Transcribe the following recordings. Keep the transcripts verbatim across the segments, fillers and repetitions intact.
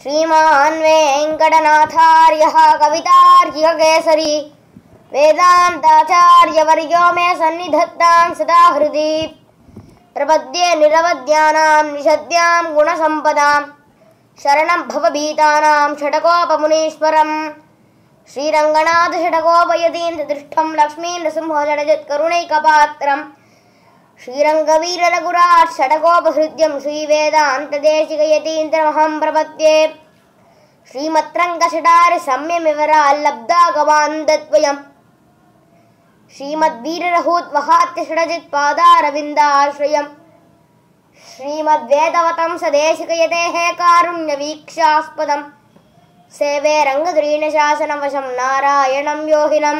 श्रीमान् वेंकटनाथार्यः कवितार्किककेसरी वेदान्ताचार्यवर्यो मे सन्निधत्तां सदा हृदि प्रपद्ये निरवद्यानां निषद्यां गुणसम्पदां शरणं भवभीतानां षडकोपमुनीश्वरम् श्रीरङ्गनाथ षडकोपयतीन्द्रदृष्टं लक्ष्मीनृसिंहषडजत्करुणैकपात्रम् श्रीरङ्गवीररघुराट् षडकोपहृद्यं श्रीवेदान्तदेशिकयतीन्द्रमहं प्रपद्ये श्रीमत्रङ्गषडारिसम्यमिवराल्लब्धागवान्दद्वयम् श्रीमद्वीररहूत्वहात्यषडजित्पादारविन्दाश्रयम् श्रीमद्वेदवतं सदेशिकयतेः कारुण्यवीक्षास्पदम् सेवे रङ्गधुरीणशासनवशं नारायणं योगिनम्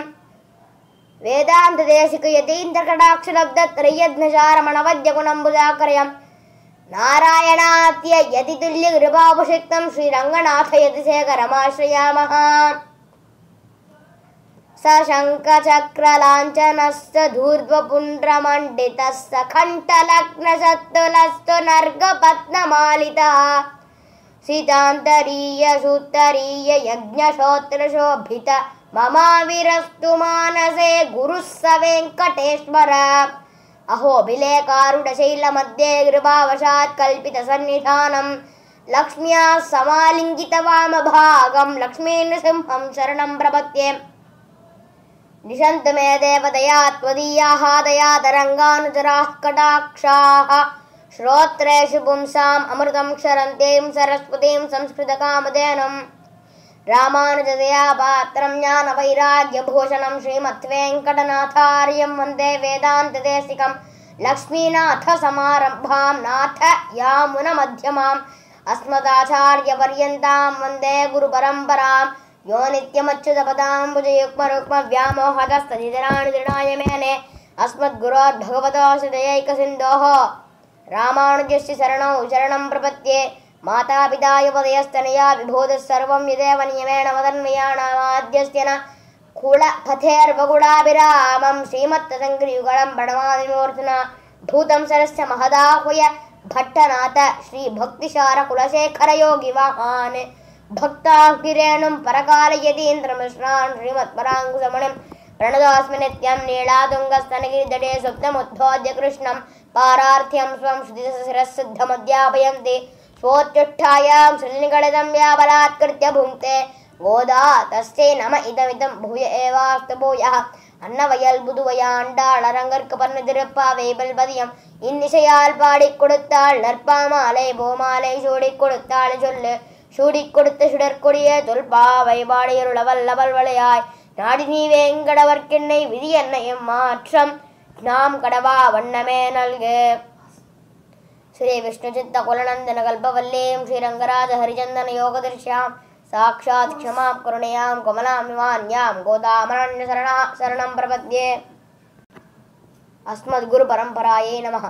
वेदान्तदेशिकयतीन्द्रकटाक्षलब्धत्रय्यध्नचारमणवद्यगुणम्बुजाकरयम् नारायणात्य यतितुल्यकृपाभिषिक्तं श्रीरङ्गनाथयतिशेखरमाश्रयामः। सशङ्खचक्रलाञ्छनस्य धूर्ध्वपुण्ड्रमण्डितस्य कण्ठलग्नशत्तुलस्तु नर्गपद्ममालितः सीतान्तरीयसूत्तरीय यज्ञश्रोत्रशोभित ममाविरस्तु मानसे गुरुः स वेङ्कटेश्वर। अहोबिलेकारुडशैलमध्ये कृपावशात् कल्पितसन्निधानं लक्ष्म्या समालिङ्गितवामभागं लक्ष्मीनृसिंहं शरणं प्रपद्ये। दिशन्तु मे देवदया त्वदीयाः दयातरङ्गानुचराः कटाक्षाः श्रोत्रेषु पुंसाम् अमृतं क्षरन्तीं सरस्वतीं संस्कृतकामधेनुं रामानुजदया पात्रं ज्ञानवैराग्यभूषणं श्रीमद्वेङ्कटनाथार्यं वन्दे वेदान्तदेशिकं लक्ष्मीनाथसमारम्भां नाथ यामुनमध्यमाम् अस्मदाचार्यपर्यन्तां वन्दे गुरुपरम्परां यो नित्यमच्युतपदाम्बुजयुग्मरुक्मव्यामोहतस्तदितराणि तृणाय मेने अस्मद्गुरोर्भगवतोऽस्य दयैकसिन्धोः रामानुजस्य शरणौ शरणं प्रपद्ये। माता-पिता युवदयस्तनया विभूतिः सर्वं यदेव नियमेन मदन्वयानामाद्यस्य न कुलपथेर्वगुणाभिरामं श्रीमत्तदङ्घ्रियुगलं प्रणमामिमूर्ध्ना भूतं सरस्य महदाह्वय भट्टनाथ श्रीभक्तिसार कुलशेखरयोगिवाहान् भक्ताङ्गिरेणुं परकालयतीन्द्रमिश्रान् श्रीमत्पराङ्कुशमुनिं प्रणतोऽस्मि नित्यं नीलातुङ्गस्तनगिरितटे सुप्तमुद्बोध्य कृष्णं पारार्थ्यं स्वं श्रुतिशिरःसिद्धमध्यापयन्ति स्वोत्तिष्ठायां श्रुतिनिगलितं व्याबलात्कृत्य भुङ्क्ते गोदा तस्यै नम इदमिदं भूय एवास्तु भूयः अन्नवयल புதுவையாண்டாள் அரங்கற்கு பன்னிருப்பாவை பல்பதியம் இன்னிசையால் பாடிக் கொடுத்தாள் நற்பாமாலை பூமாலை சூடிக் கொடுத்தாள் சொல்லு சூடிக் கொடுத்த சுடற்கொடிய தொல்பாவை பாடியருளவல் லவல் வளையாய் நாடி நீ வேங்கடவர்க்கென்னை விதி என்னையும் மாற்றம் நாம் கடவா வண்ணமே நல்கு। श्री विष्णुचित्त कुलनंदन कल्पवल्लीं श्रीरंगराज हरिचंदन योगदर्श्यां साक्षात् क्षमां करुणयां कमलामिमान्यां गोदामरण्य शरणा शरणं प्रपद्ये। अस्मद्गुरु परंपराये नमः।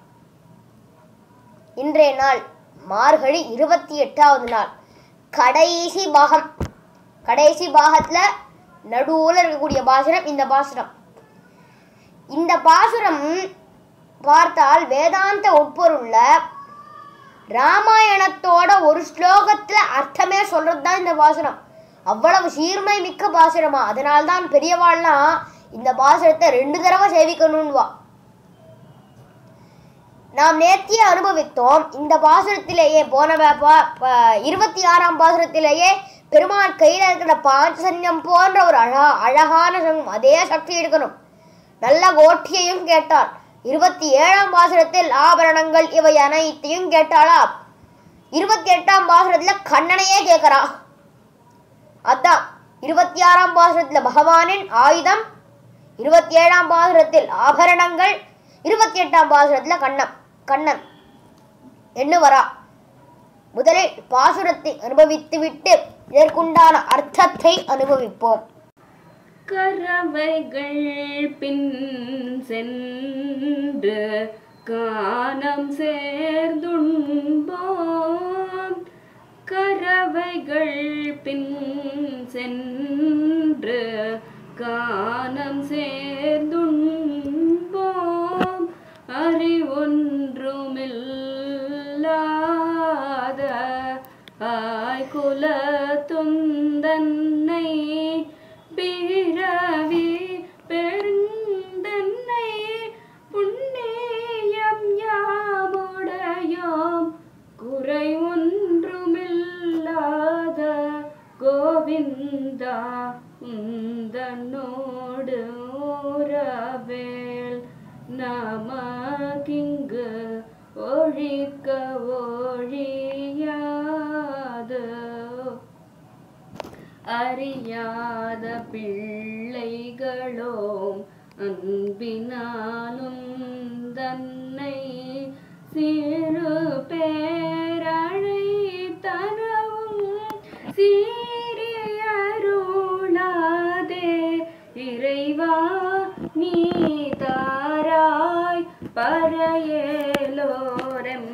இன்றைய நாள் மார்கழி இருபத்தி எட்டாவது நாள், கடைசி பாகம். கடைசி பாகத்துல நடுவுல இருக்கக்கூடிய பாசுரம் இந்த பாசுரம். இந்த பாசுரம் பார்த்தால் வேதாந்த உட்பொருள்ல ராமாயணத்தோட ஒரு ஸ்லோகத்துல அர்த்தமே சொல்றதுதான் இந்த பாசுரம். அவ்வளவு சீர்மை மிக்க பாசுரமா. அதனால்தான் பெரியவாள்லாம் இந்த பாசுரத்தை ரெண்டு தடவை சேவிக்கணும்வா. நாம் நேத்தியே அனுபவித்தோம். இந்த பாசுரத்திலேயே போன இருபத்தி ஆறாம் பாசுரத்திலேயே பெருமாள் கையில இருக்கிற பாஞ்சசன்யம் போன்ற ஒரு அழகா அழகான அதே சக்தி எடுக்கணும். நல்ல கோட்டியையும் கேட்டாள். இருபத்தி ஏழாம் பாசுரத்தில் ஆபரணங்கள் இவை அனைத்தையும் கேட்டாளா. இருபத்தி எட்டாம் பாசுரத்துல கண்ணனையே கேட்கிறா. அதான் இருபத்தி ஆறாம் பாசுரத்துல பகவானின் ஆயுதம், இருபத்தி ஏழாம் பாசுரத்தில் ஆபரணங்கள், இருபத்தி எட்டாம் பாசுரத்துல கண்ணம் கண்ணன் என்ன வரா. முதலில் பாசுரத்தை அனுபவித்து விட்டு இதற்குண்டான அர்த்தத்தை அனுபவிப்போம். கரவைகள் பின் சென்று கானம் சேர்ந்துண்போம். கரவைகள் பின் சென்று கானம் சேர்ந்துண்போம். அறிவொன்றுமில்லாத ஆய்குல துந்தன்னை பிறவி பெருந்தன்னை புண்ணியம் யாமுடையோம் குறை ஒன்றுமில்லாத கோவிந்தா உந்தன்னோடு உறவேல் நமக்கிங்கு ஒழிக்க ஒழியாது அறியாத பிள்ளைகளோம் அன்பினாலும் தன்னை சிறு பேரழை தரவும் சீரியருளாதே இறைவா நீ தாராய் பரையேலோரெம்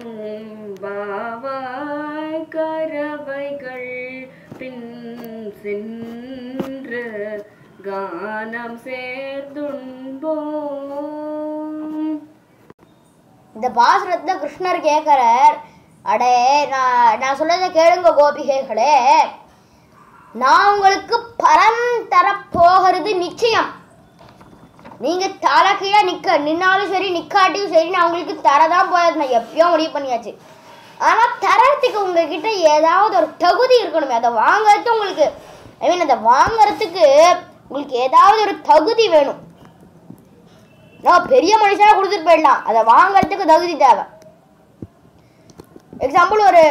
பாவாய் கரவைகள் பின் சென்று கானம் சேர்ந்துண்போம். இந்த பாசுரத்துல கிருஷ்ணர் கேட்கிறார், அடே நான் நான் சொல்றதை கேளுங்க கோபிகைகளே, நான் உங்களுக்கு பலன் தரப்போகிறது நிச்சயம். நீங்க தலை கீழே நிக்க நின்னாலும் சரி நிக்காட்டியும் சரி நான் உங்களுக்கு தரதான் போയത്, நான் எப்பயோ முடிவு பண்ணியாச்சு. ஆனா தரத்துக்கு உங்ககிட்ட ஏதாவது ஒரு தகுதி இருக்கணுமே, அதை வாங்கறது உங்களுக்கு ஐ மீன் அதை வாங்கறதுக்கு உங்களுக்கு ஏதாவது ஒரு தகுதி வேணும். நான் பெரிய மனுஷனா கொடுத்துட்டு போயிடலாம், அதை வாங்கறதுக்கு தகுதி தேவை. எக்ஸாம்பிள், ஒரு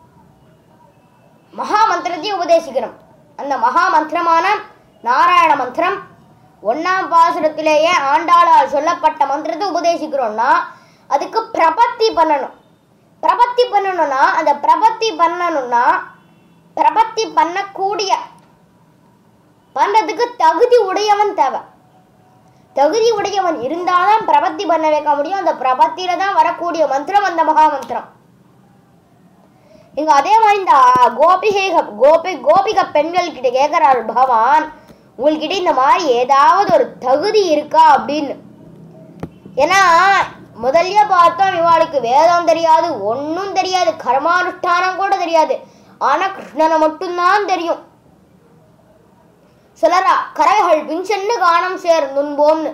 மகா மந்திரத்தையும் உபதேசிக்கணும். அந்த மகா மந்திரமான நாராயண மந்திரம் ஒன்னாம் பாசுரத்திலேயே ஆண்டாளால் சொல்லப்பட்ட மந்திரத்தை உபதேசிக்கிறோம்னா அதுக்கு பிரபத்தி பண்ணணும். பிரபத்தி பண்ணணும்னா அந்த பிரபத்தி பண்ணணும்னா பிரபத்தி பண்ணக்கூடிய பண்றதுக்கு தகுதி உடையவன் தேவை. தகுதி உடையவன் இருந்தால்தான் பிரபத்தி பண்ண வைக்க முடியும். அந்த பிரபத்தியில தான் வரக்கூடிய மந்திரம் அந்த மகா மந்திரம். இங்க அதே மாதிரி இந்த கோபிகை கோபி கோபிக பெண்கள் கிட்ட கேட்கிறார் பகவான், உங்கள்கிட்ட இந்த மாதிரி ஏதாவது ஒரு தகுதி இருக்கா அப்படின்னு. ஏன்னா முதல்ல பார்த்தோம் இவாளுக்கு வேதம் தெரியாது, ஒன்னும் தெரியாது, கர்மானுஷ்டானம் கூட தெரியாது. ஆனா கிருஷ்ணனை மட்டும்தான் தெரியும். சொல்லறா கரவைகள் பின்சென்னு காணம் சேர் நுண்போம்னு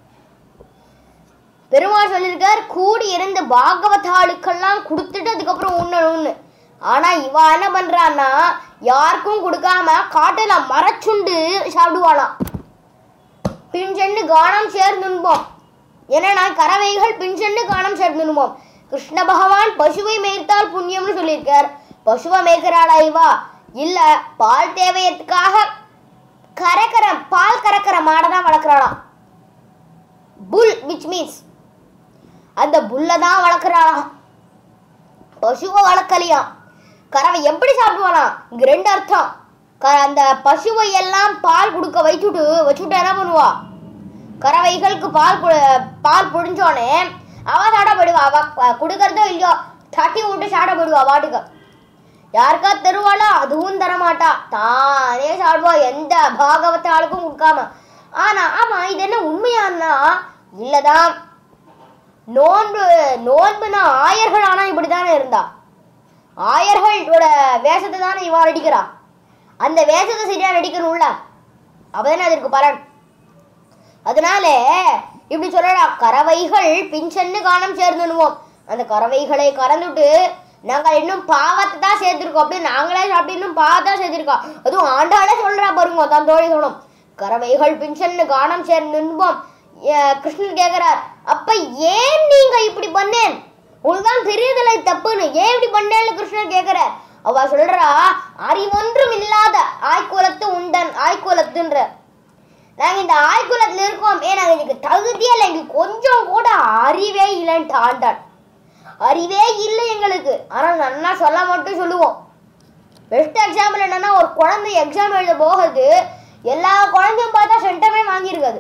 பெருமாள் சொல்லியிருக்கார். கூடி இருந்து பாகவதாளுக்கெல்லாம் கொடுத்துட்டு அதுக்கப்புறம் உண்ணணும்னு. ஆனா இவா என்ன பண்றான்னா யாருக்கும் கொடுக்காம காட்டுல மரச்சுண்டு சாப்பிடுவாளாம். பின்சென்னு காணம் சேர் நுண்போம். ஏன்னா கறவைகள் பின்சென்னு காணம் சேர் நுண்போம். கிருஷ்ண பகவான் பசுவை மேய்த்தால் புண்ணியம்னு சொல்லியிருக்கார். பசுவை மேய்க்கிறாளா இவா? இல்ல, பால் தேவையத்துக்காக கறக்கிற பால் கறக்கிற மாடை தான் வளர்க்குறாளாம். புல் விச் மீன்ஸ் அந்த புல்ல தான் வளர்க்குறாளாம், பசுவை வளர்க்கலையாம். கறவை எப்படி சாப்பிடுவாளாம்? இங்க ரெண்டு அர்த்தம். அந்த பசுவை எல்லாம் பால் கொடுக்க வச்சுட்டு வச்சுட்டு என்ன பண்ணுவா? கறவைகளுக்கு பால் பால் புடிஞ்சோடனே அவ சாட போயிடுவா. அவ கொடுக்கறதோ இல்லையோ தட்டி விட்டு சாட போயிடுவா பாட்டுக்கு. யாருக்கா தருவாளா? அதுவும் தரமாட்டா, தானே சாப்பிடுவா, எந்த பாகவத்த ஆளுக்கும் கொடுக்காம. ஆனா ஆமா இது என்ன உண்மையானா இல்லதான். நோன்பு நோன்புனா ஆயர்கள் ஆனா இப்படித்தானே இருந்தா. ஆயர்களோட வேஷத்தை தானே இவா நடிக்கிறா. அந்த வேஷத்தை சரியா நடிக்கணும்ல, அப்பதானே அதற்கு பலன். அதனால இப்படி சொல்லலாம், கறவைகள் பின்சென்னு காணம் சேர்ந்துடுவோம். அந்த கறவைகளை கறந்துட்டு நாங்கள் இன்னும் பாவத்தை தான் சேர்த்திருக்கோம் அப்படின்னு நாங்களே சாப்பிட்டு இன்னும் பாவத்தான் சேர்த்திருக்கோம். அதுவும் ஆண்டாளே சொல்றா பாருங்க, தான் தோழி சொல்லணும். கறவைகள் பின்சென்னு காணம் சேர்ந்துடுவோம். கிருஷ்ணன் கேட்கிறார், அப்ப ஏன் நீங்க இப்படி பண்ணேன்? உங்களுதான் பெரியதலை தப்புன்னு ஏன் இப்படி பண்ணேன்னு கிருஷ்ணன் கேட்கிறார். அவ சொல்றா, அறிவொன்றும் இல்லாத ஆய்குலத்து உண்டன் ஆய்குலத்துன்ற. நாங்க இந்த ஆய்குலத்துல இருக்கோம், ஏன் நாங்க இதுக்கு தகுதியே இல்லை, எங்களுக்கு கொஞ்சம் கூட அறிவே இல்லைன்ட்டு ஆண்டாள். அறிவே இல்லை எங்களுக்கு, ஆனா நல்லா சொல்ல மட்டும் சொல்லுவோம். பெஸ்ட் எக்ஸாம்பிள் என்னன்னா, ஒரு குழந்தை எக்ஸாம் எழுத போகுது, எல்லா குழந்தையும் பார்த்தா சென்டமே வாங்கியிருக்காது.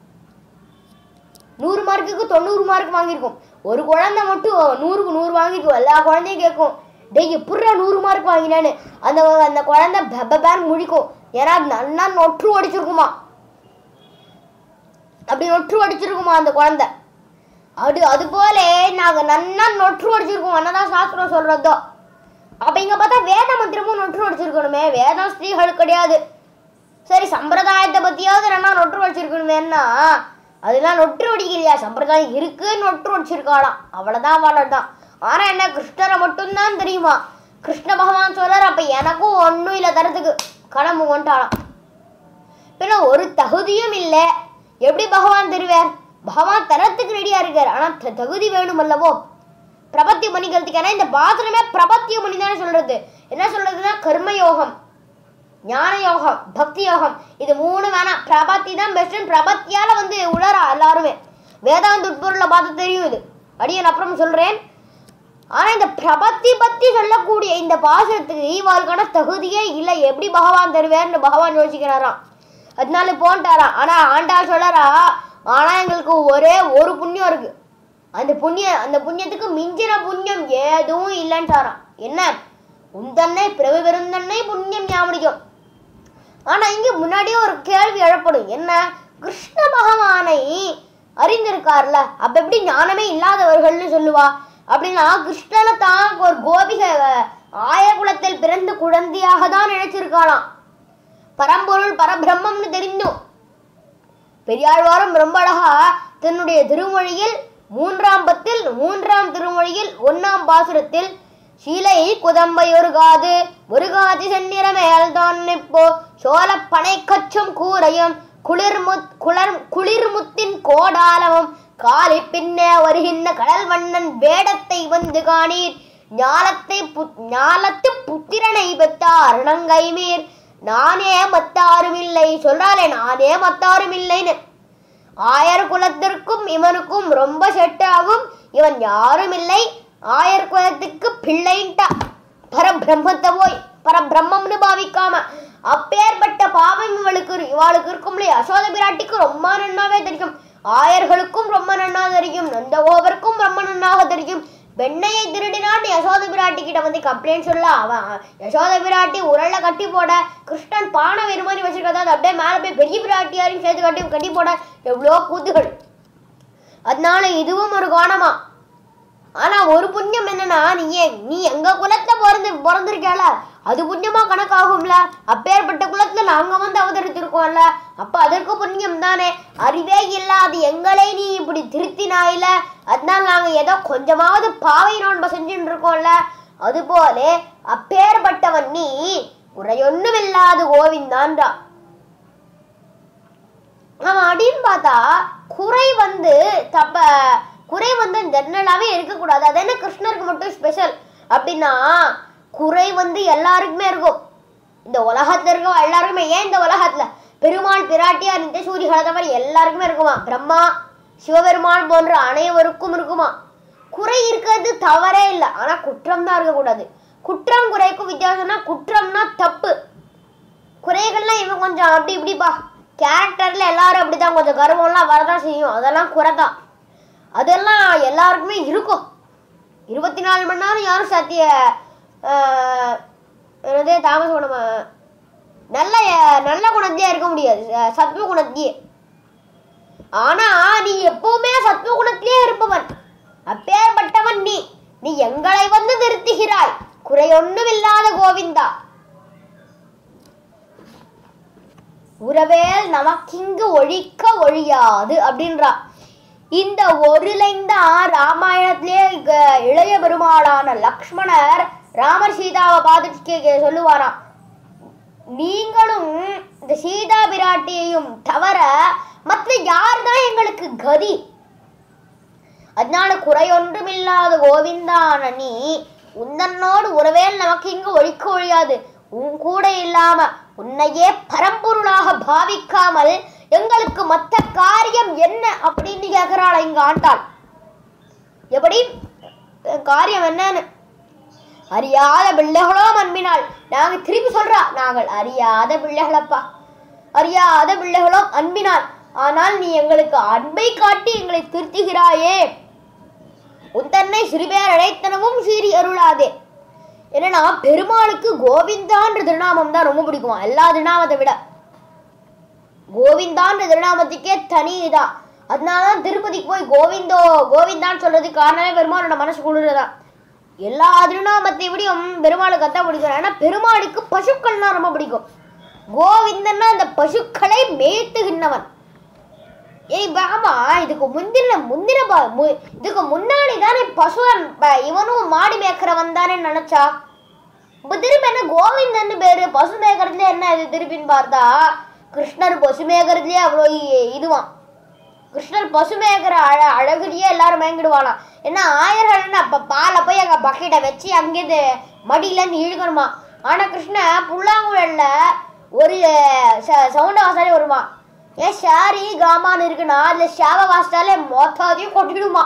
நூறு மார்க்குக்கு தொண்ணூறு மார்க் வாங்கியிருக்கும். ஒரு குழந்தை மட்டும் நூறுக்கு நூறு வாங்கிருக்கும். எல்லா குழந்தையும் கேட்கும், டேய் எப்படா நூறு மார்க் வாங்கினேன்னு. அந்த அந்த குழந்தை பெப்பேன் முழிக்கும். ஏன்னா நல்லா நொற்று அடிச்சிருக்குமா, அப்படி நொற்று அடிச்சிருக்குமா அந்த குழந்தை. அது அது போல நாங்க நல்லா நொற்று அடிச்சிருக்கோம், என்னதான் சாஸ்திரம் சொல்றதோ. அப்ப இங்க பார்த்தா வேத மந்திரமும் நொற்று வச்சிருக்கணுமே, வேதம் ஸ்திரீகளுக்கு கிடையாது. சரி சம்பிரதாயத்தை பத்தியாவது ரெண்டா நொற்று வச்சிருக்கணுமேன்னா அதெல்லாம் நொற்று வடிக்கலையா, சம்பிரதாயம் இருக்கு நொற்று வச்சிருக்காளாம், அவ்வளவுதான் அவ்வளவுதான். ஆனா என்ன கிருஷ்ணரை மட்டும்தான் தெரியுமா. கிருஷ்ண பகவான் சொல்றாரு அப்ப எனக்கும் ஒன்னும் இல்லை தரத்துக்கு, கடம்பு கொண்டாளாம். பின்ன ஒரு தகுதியும் இல்லை, எப்படி பகவான் தருவார்? பகவான் தரத்துக்கு ரெடியா இருக்கார், ஆனா தகுதி வேணும் அல்லவோ பிரபத்தியம் பண்ணிக்கிறதுக்கு. ஏன்னா இந்த பாத்திரமே பிரபத்தியம் பண்ணி தானே சொல்றது. என்ன சொல்றதுன்னா கர்மயோகம், ஞான யோகம், பக்தி யோகம், இது மூணு வேணாம், பிரபத்தி தான் பெஸ்ட். பிரபத்தியால வந்து உளரா எல்லாருமே, வேதாந்த உட்பொருளை பார்த்து தெரியும் இது, அடியன் அப்புறம் சொல்றேன். ஆனா இந்த பிரபத்தி பத்தி சொல்லக்கூடிய இந்த பாசனத்துக்கு இவாளுக்கான தகுதியே இல்லை, எப்படி பகவான் தருவேன்னு பகவான் யோசிக்கிறாராம். அதனால போன்ட்டாராம். ஆனா ஆண்டாள் சொல்லறா, ஆனா எங்களுக்கு ஒரே ஒரு புண்ணியம் இருக்கு, அந்த புண்ணிய அந்த புண்ணியத்துக்கு மிஞ்சின புண்ணியம் ஏதும் இல்லைன்ட்டாராம். என்ன? உந்தன்னை பிறவி பெருந்தன்னை புண்ணியம் ஞாபகம். ஆனா இங்க முன்னாடியே ஒரு கேள்வி எழப்படும், என்ன? கிருஷ்ண பகவானை அறிந்திருக்கார்ல, அப்ப எப்படி ஞானமே இல்லாதவர்கள்னு சொல்லுவா? அப்படின்னா கிருஷ்ணனை தான் ஒரு கோபிக ஆயகுலத்தில் பிறந்த குழந்தையாக தான் நினைச்சிருக்காளாம். பரம்பொருள் பரபிரம்மம்னு தெரிந்தும் பெரியாழ்வாரும் ரொம்ப அழகா தன்னுடைய திருமொழியில் மூன்றாம் பத்தில் மூன்றாம் திருமொழியில் ஒன்னாம் பாசுரத்தில் சீலை குதம்பை ஒருகாது ஒருகாதி செந்நிற மேல்தான் இப்போ சோழ பனை கச்சும் கூரையும் குளிர்முத் குளர் குளிர்முத்தின் கோடாலமும் காலி பின்னே வருகின்ற கடல் வண்ணன் வேடத்தை வந்து காணீர் ஞாலத்தை ஞாலத்து புத்திரனை பெற்றார் நங்கைமீர் நானே மத்தாரும் இல்லை சொல்றாளே, நானே மத்தாரும் இல்லைன்னு. ஆயர் குலத்திற்கும் இவனுக்கும் ரொம்ப செட் ஆகும், இவன் யாரும் இல்லை, ஆயர் குலத்துக்கு பிள்ளைன்ட்டா. பரபிரம்மத்தை போய் பரபிரம்மம்னு பாவிக்காம அப்பேற்பட்ட பாவம் இவளுக்கு இவாளுக்கு இருக்கும் இல்லையா. யசோத பிராட்டிக்கு ரொம்ப நன்னாவே தெரியும், ஆயர்களுக்கும் ரொம்ப நன்னா தெரியும், நந்தகோபருக்கும் ரொம்ப நன்னாக தெரியும். வெண்ணையை திருடினாட்டு யசோத பிராட்டி கிட்ட வந்து கம்ப்ளைண்ட் சொல்ல, அவன் யசோத பிராட்டி உரல்ல கட்டி போட, கிருஷ்ணன் பானை வேறு மாதிரி வச்சிருக்கதா அது அப்படியே மேலே போய் பெரிய பிராட்டியாரையும் சேர்த்து கட்டி கட்டி போட, எவ்வளோ கூத்துகள். அதனால இதுவும் ஒரு கோணமா. ஆனா ஒரு புண்ணியம் என்னன்னா, நீ நீ எங்க குலத்துல பிறந்து பிறந்திருக்கால அது புண்ணியமா கணக்காகும்ல. அப்பேற்பட்ட குலத்துல நாங்க வந்து அவதரித்திருக்கோம்ல, அப்ப அதற்கு புண்ணியம் தானே. அறிவே இல்லாது எங்களை நீ இப்படி திருத்தினாயில, அதனால நாங்க ஏதோ கொஞ்சமாவது பாவை நோன்ப செஞ்சுட்டு இருக்கோம்ல. அது போல அப்பேற்பட்டவன் நீ குறையொன்னும் இல்லாது கோவிந்தான்றா. நம்ம அப்படின்னு பார்த்தா குறை வந்து தப்ப குறை வந்து ஜெனரலாவே இருக்கக்கூடாது. அது என்ன கிருஷ்ணருக்கு மட்டும் ஸ்பெஷல் அப்படின்னா, குறை வந்து எல்லாருக்குமே இருக்கும், இந்த உலகத்துல இருக்க எல்லாருக்குமே. ஏன் இந்த உலகத்துல பெருமாள் பிராட்டியார் நித்தியசூரிகளை தவிர எல்லாருக்குமே இருக்குமா, பிரம்மா சிவபெருமான் போன்ற அனைவருக்கும் இருக்குமா. குறை இருக்கிறது தவறே இல்லை, ஆனா குற்றம் தான் இருக்கக்கூடாது. குற்றம் குறைக்கும் வித்தியாசம்னா, குற்றம்னா தப்பு, குறைகள்லாம் இவன் கொஞ்சம் அப்படி இப்படிப்பா கேரக்டர்ல எல்லாரும் அப்படிதான், கொஞ்சம் கர்வம்லாம் வரதான் செய்யும், அதெல்லாம் குறைதான். அதெல்லாம் எல்லாருக்குமே இருக்கும். இருபத்தி நாலு மணி நேரம் யாரும் சத்திய என்னதே தாமச குணம் நல்ல நல்ல குணத்தையே இருக்க முடியாது, சத்வ குணத்தையே. ஆனா நீ எப்பவுமே சத்வ குணத்திலே இருப்பவன், அப்பேற்பட்டவன் நீ. நீ எங்களை வந்து நிறுத்துகிறாய், குறையொன்னும் இல்லாத கோவிந்தா. உறவேல் நமக்கிங்கு ஒழிக்க ஒழியாது அப்படின்றா. இந்த ஒரு லைன் தான் ராமாயணத்திலே இளைய பெருமாளான லக்ஷ்மணர் ராமர் சீதாவை பார்த்துட்டு சொல்லுவாராம், நீங்களும் இந்த சீதா பிராட்டியையும் தவிர மற்ற யார் தான் எங்களுக்கு கதி. அதனால குறையொன்றுமில்லாத கோவிந்தான நீ உந்தன்னோடு உறவேல் நமக்கு இங்கு ஒழிக்க ஒழியாது. உன் கூட இல்லாம உன்னையே பரம்பொருளாக பாவிக்காமல் எங்களுக்கு மற்ற காரியம் என்ன அப்படின்னு கேட்கிறாள் இங்க ஆண்டாள். எப்படி காரியம் என்னன்னு அறியாத பிள்ளைகளோ அன்பினால். நாங்க திருப்பி சொல்றா, நாங்கள் அறியாத பிள்ளைகளப்பா, அறியாத பிள்ளைகளோ அன்பினால். ஆனால் நீ எங்களுக்கு அன்பை காட்டி எங்களை திருத்துகிறாயே, உன் தன்னை சிறுபேர் அழைத்தனவும் சீறி அருளாதே. என்னன்னா பெருமாளுக்கு கோவிந்தான்ற திருநாமம் தான் ரொம்ப பிடிக்குமா, எல்லா திருநாமத்தை விட கோவிந்தான்ற திருநாமத்துக்கே தனி இதான். அதனாலதான் திருப்பதிக்கு போய் கோவிந்தோ கோவிந்தான்னு சொல்றதுக்கு காரணமே பெருமாளோட மனசு குளிர்றதான். எல்லா திருநாமத்தை விடையும் பெருமாளுக்கு அதான் பிடிக்கும். ஏன்னா பெருமாளுக்கு பசுக்கள்னா ரொம்ப பிடிக்கும். கோவிந்தன்னா அந்த பசுக்களை மேய்த்துகின்றவன். ஏய் பாமா, இதுக்கு முந்தின முந்தின இதுக்கு முன்னாடி தானே பசுவன் இவனும் மாடு மேய்க்கிறவன் தானே நினைச்சா. இப்ப திருப்பி என்ன கோவிந்தன்னு பேரு, பசு மேய்க்கிறதுல என்ன இது திருப்பின்னு பார்த்தா கிருஷ்ணர் பசு மேய்க்கிறதுலயே அவ்வளோ இதுவான். கிருஷ்ணர் பசு மேய்க்கிற அழ அழகுலயே எல்லாரும் மயங்கிடுவாளாம். ஏன்னா ஆயிரம் அப்ப பாலை போய் அங்க பக்கெட்டை வச்சு அங்கேருந்து மடியில இருந்து இழுக்கணுமா. ஆனா கிருஷ்ணன் புல்லாங்குழல்ல ஒரு சவுண்ட வாசாலே வருமா. ஏன் ஷாரி காமான்னு இருக்குன்னா அதுல ஷாவ வாசிட்டாலே மொத்தத்தையும் கொட்டிடுமா.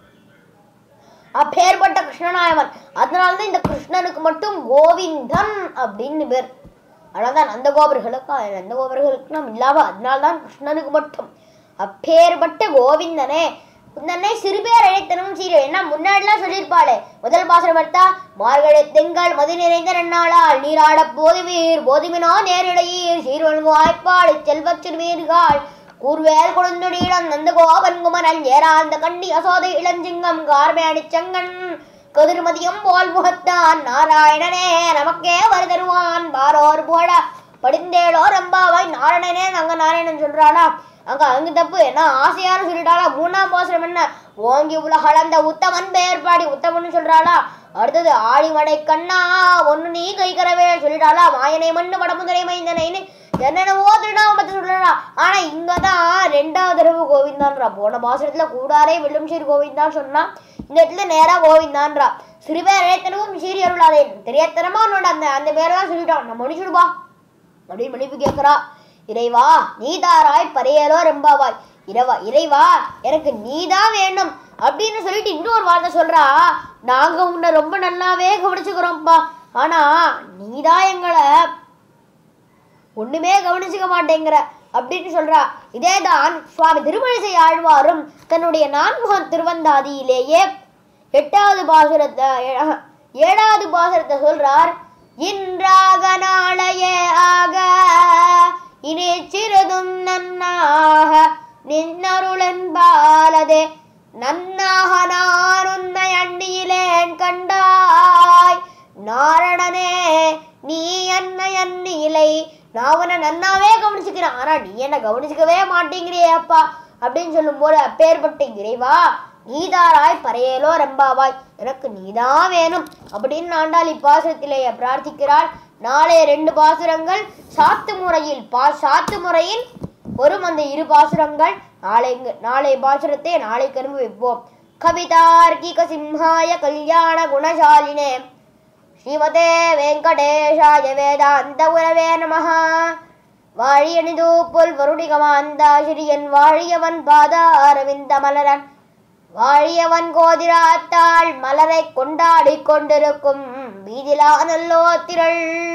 அப்பேற்பட்ட கிருஷ்ணனாயவன். அதனாலதான் இந்த கிருஷ்ணனுக்கு மட்டும் கோவிந்தன் அப்படின்னு பேர். அதனால்தான் நந்த கோபர்களுக்கு நந்த கோபர்களுக்கு நாம் இல்லாம அதனால்தான் கிருஷ்ணனுக்கு மட்டும் அப்பேற்பட்ட கோவிந்தனே உந்தன்னை சிறுபேர் அழைத்தனும் சீரு. என்ன முன்னாடிலாம் சொல்லியிருப்பாளே முதல் பாசனம் எடுத்தா மார்கழி திங்கள் மதி நிறைந்த நன்னாளால் நீராட போதுவீர் போதுமினோ நேரிடையீர் சீர்வழங்கு வாய்ப்பாடு செல்வச் சிறுவீர்கள் கூர்வேல் குழந்தொடியிடம் நந்த கோபன் குமரன் ஏராந்த கண்டி அசோதை இளஞ்சிங்கம் கார்மேடி செங்கன் கதிர்மதியம் போல் முகத்தான் நாராயணனே நமக்கே வரு தருவான் பாரோர் போட படிந்தேளோ ரம்பாவாய் நாராயணனே அங்க நாராயணன் சொல்றாளா. அங்க அங்கு தப்பு என்ன ஆசையான சொல்லிட்டாளா. மூணாம் பாசனம் என்ன ஓங்கி உலகளந்த உத்தமன் பேர்பாடி உத்தமன்னு சொல்றாளா. அடுத்தது ஆழிமடை கண்ணா ஒன்னு நீ கைக்கரவே சொல்லிட்டாளா. மாயனை மண்ணு வடமுதலை மைந்தனைன்னு என்னென்னவோ திருநாமத்தை சொல்றா. ஆனா இங்கதான் ரெண்டாவது தடவை கோவிந்தான்றா. போன பாசனத்துல கூடாரே வெள்ளும் சீர் கோவிந்தான் சொன்னா இந்த இடத்துல நேரா கோவிந்தான்றா. சிறுபேர் இழைத்தனவும் சீரி அருளாதே தெரியத்தனமா உன்னோட அந்த அந்த பேரெல்லாம் சொல்லிட்டான். நம்ம மன்னிச்சுடுவா அப்படின்னு மன்னிப்பு கேட்கிறா. இறைவா நீதாராய் பரையலோ ரெம்பாவாய். இரவா இறைவா எனக்கு நீதான் வேணும் அப்படின்னு சொல்லிட்டு இன்னொரு வார்த்தை சொல்றா. நாங்க உன்னை ரொம்ப நல்லாவே கவனிச்சுக்கிறோம்ப்பா, ஆனா நீதான் எங்களை ஒண்ணுமே கவனிச்சுக்க மாட்டேங்கிற அப்படின்னு சொல்றா. இதேதான் சுவாமி திருமழிசை ஆழ்வாரும் தன்னுடைய நான்முகன் திருவந்தாதியிலேயே எட்டாவது பாசுரத்தை ஏழாவது பாசுரத்தை சொல்றார். இன்றாக நாளையே ஆக இனி சிறிதும் நன்னாக நின்னருளென்பாலதே நன்னாக நான் உன்னை அண்ணியிலேன் கண்டாய் நாரணனே நீ என்னை அண்ணியிலை. நான் உன்னை நன்னாவே கவனிச்சுக்கிறேன், ஆனா நீ என்ன கவனிச்சுக்கவே மாட்டேங்கிறியே அப்பா அப்படின்னு சொல்லும் போது அப்பேற்பட்ட இறைவா நீதாராய் பரையலோ ரெம்பாவாய் எனக்கு நீதான் வேணும் அப்படின்னு ஆண்டாள் இப்பாசுரத்திலேயே பிரார்த்திக்கிறாள். நாளை ரெண்டு பாசுரங்கள் சாத்து முறையில் பா சாத்து முறையில் வரும் அந்த இரு பாசுரங்கள் நாளை நாளை பாசுரத்தை நாளை கரும்பு வைப்போம். கவிதார்க்கிக சிம்ஹாய கல்யாண குணசாலினே ஸ்ரீமதே வெங்கடேஷாய வேதாந்த குரவே நமஹ. வாழியனிது புல் வருணிகமாந்தாசிரியன் வாழியவன் பாத அரவிந்த மலரன் வாழியவன் கோதிராத்தாள் மலரை கொண்டாடி கொண்டிருக்கும் வீதிலா நல்லோ திரள்.